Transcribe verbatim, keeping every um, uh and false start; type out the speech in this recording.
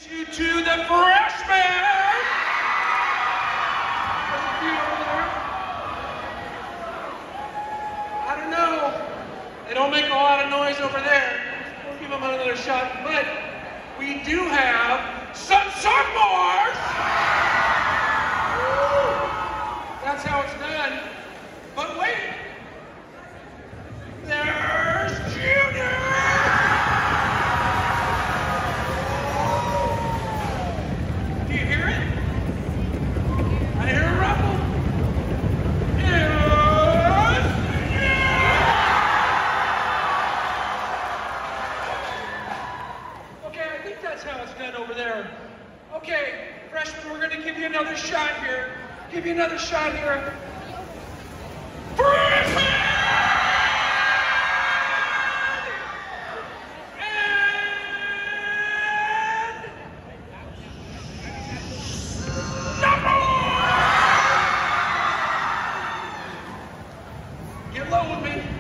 You to the freshmen! I don't know. They don't make a lot of noise over there. We'll give them another shot. But we do have some sophomores! Woo! That's how it's done. But wait! There's juniors! Over there. Okay, freshmen, we're going to give you another shot here. Give you another shot here. Freshmen! And sophomore! Get low with me.